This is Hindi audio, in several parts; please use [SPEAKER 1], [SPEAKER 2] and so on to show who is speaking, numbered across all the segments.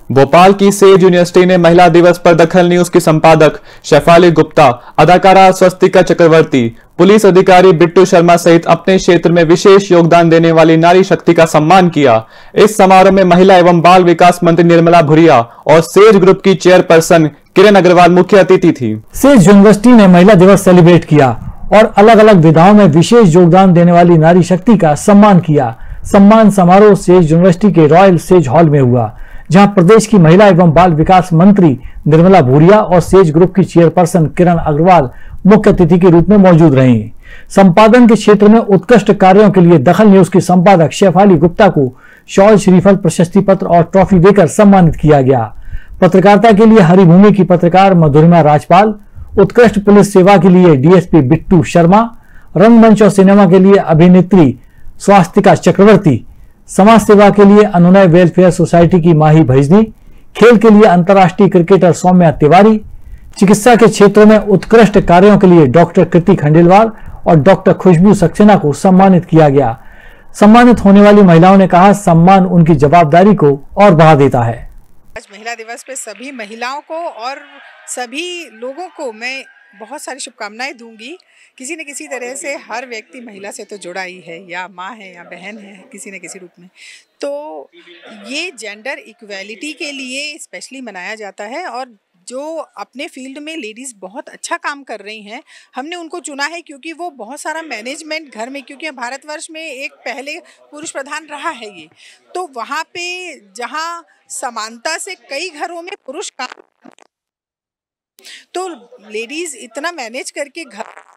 [SPEAKER 1] भोपाल की सेज यूनिवर्सिटी ने महिला दिवस पर दखल न्यूज की संपादक शेफाली गुप्ता, अदाकारा स्वस्तिका चक्रवर्ती, पुलिस अधिकारी बिट्टू शर्मा सहित अपने क्षेत्र में विशेष योगदान देने वाली नारी शक्ति का सम्मान किया। इस समारोह में महिला एवं बाल विकास मंत्री निर्मला भूरिया और सेज ग्रुप की चेयरपर्सन किरण अग्रवाल मुख्य अतिथि थी।
[SPEAKER 2] सेज यूनिवर्सिटी ने महिला दिवस सेलिब्रेट किया और अलग अलग विधाओं में विशेष योगदान देने वाली नारी शक्ति का सम्मान किया। सम्मान समारोह सेज यूनिवर्सिटी के रॉयल सेज हॉल में हुआ, जहां प्रदेश की महिला एवं बाल विकास मंत्री निर्मला भूरिया और सेज ग्रुप की चेयरपर्सन किरण अग्रवाल मुख्य अतिथि के रूप में मौजूद रही। संपादन के क्षेत्र में उत्कृष्ट कार्यों के लिए दखल न्यूज की संपादक शेफाली गुप्ता को शॉल, श्रीफल, प्रशस्ति पत्र और ट्रॉफी देकर सम्मानित किया गया। पत्रकारिता के लिए हरिभूमि की पत्रकार मधुरिमा राजपाल, उत्कृष्ट पुलिस सेवा के लिए डीएसपी बिट्टू शर्मा, रंगमंच और सिनेमा के लिए अभिनेत्री स्वास्तिका चक्रवर्ती, समाज सेवा के लिए अनुनय वेलफेयर सोसाइटी की माही भैजनी, खेल के लिए अंतर्राष्ट्रीय क्रिकेटर सौम्या तिवारी, चिकित्सा के क्षेत्र में उत्कृष्ट कार्यों के लिए डॉक्टर कृति खंडेलवाल और डॉक्टर खुशबू सक्सेना को सम्मानित किया गया। सम्मानित होने वाली महिलाओं ने कहा, सम्मान उनकी जवाबदारी को और बढ़ा देता है।
[SPEAKER 3] आज महिला दिवस पे सभी महिलाओं को और सभी लोगों को मैं बहुत सारी शुभकामनाएं दूंगी। किसी न किसी तरह से हर व्यक्ति महिला से तो जुड़ा ही है, या माँ है या बहन है, किसी न किसी रूप में। तो ये जेंडर इक्वालिटी के लिए स्पेशली मनाया जाता है, और जो अपने फील्ड में लेडीज़ बहुत अच्छा काम कर रही हैं, हमने उनको चुना है क्योंकि वो बहुत सारा मैनेजमेंट घर में, क्योंकि भारतवर्ष में एक पहले पुरुष प्रधान रहा है ये, तो वहाँ पे जहाँ समानता से कई घरों में पुरुष काम, तो लेडीज़ इतना मैनेज करके घर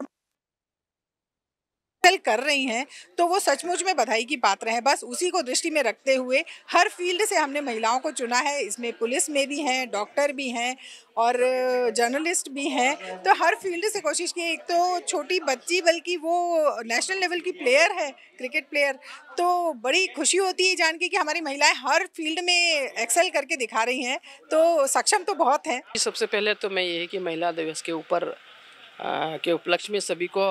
[SPEAKER 3] कर रही हैं, तो वो सचमुच में बधाई की पात्र है। बस उसी को दृष्टि में रखते हुए हर फील्ड से हमने महिलाओं को चुना है। इसमें पुलिस में भी हैं, डॉक्टर भी हैं और जर्नलिस्ट भी हैं, तो हर फील्ड से कोशिश की। एक तो छोटी बच्ची, बल्कि वो नेशनल लेवल की प्लेयर है, क्रिकेट प्लेयर, तो बड़ी खुशी होती है जान के कि हमारी महिलाएं हर फील्ड में एक्सेल करके दिखा रही हैं, तो सक्षम तो बहुत हैं।
[SPEAKER 4] सबसे पहले तो मैं यही कि महिला दिवस के ऊपर के उपलक्ष्य में सभी को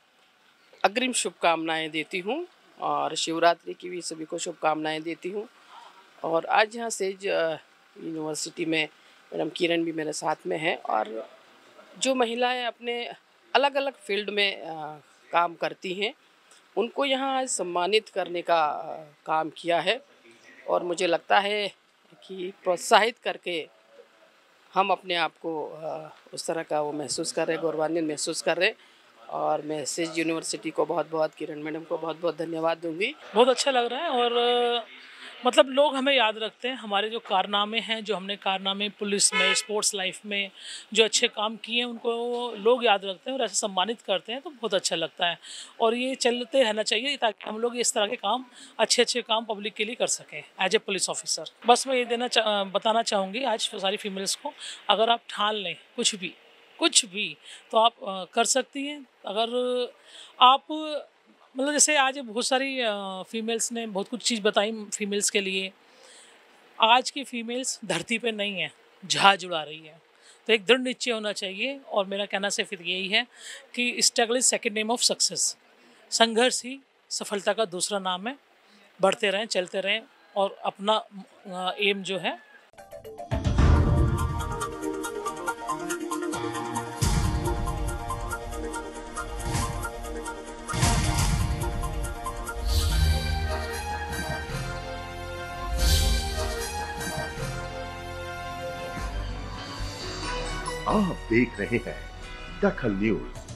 [SPEAKER 4] अग्रिम शुभकामनाएं देती हूं, और शिवरात्रि की भी सभी को शुभकामनाएं देती हूं। और आज यहाँ सेज यूनिवर्सिटी में मैडम किरण भी मेरे साथ में है, और जो महिलाएं अपने अलग अलग फील्ड में काम करती हैं, उनको यहाँ आज सम्मानित करने का काम किया है। और मुझे लगता है कि प्रोत्साहित करके हम अपने आप को उस तरह का वो महसूस कर रहे, गौरवान्वित महसूस कर रहे। और मैं सेज यूनिवर्सिटी को बहुत बहुत, किरण मैडम को बहुत बहुत धन्यवाद दूंगी।
[SPEAKER 5] बहुत अच्छा लग रहा है, और मतलब लोग हमें याद रखते हैं, हमारे जो कारनामे हैं, जो हमने कारनामे पुलिस में, स्पोर्ट्स लाइफ में जो अच्छे काम किए हैं, उनको लोग याद रखते हैं और ऐसे सम्मानित करते हैं, तो बहुत अच्छा लगता है। और ये चलते रहना चाहिए ताकि हम लोग इस तरह के काम, अच्छे काम पब्लिक के लिए कर सकें एज ए पुलिस ऑफिसर। बस मैं ये बताना चाहूँगी आज सारी फीमेल्स को, अगर आप ठान लें कुछ भी तो आप कर सकती हैं। अगर आप मतलब जैसे आज बहुत सारी फीमेल्स ने बहुत कुछ चीज़ बताई फीमेल्स के लिए। आज की फीमेल्स धरती पे नहीं है, जहाज उड़ा रही है, तो एक दृढ़ निश्चय होना चाहिए। और मेरा कहना सिर्फ यही है कि struggle is second name of success. संघर्ष ही सफलता का दूसरा नाम है। बढ़ते रहें, चलते रहें, और अपना एम जो है
[SPEAKER 6] आप देख रहे हैं दखल न्यूज।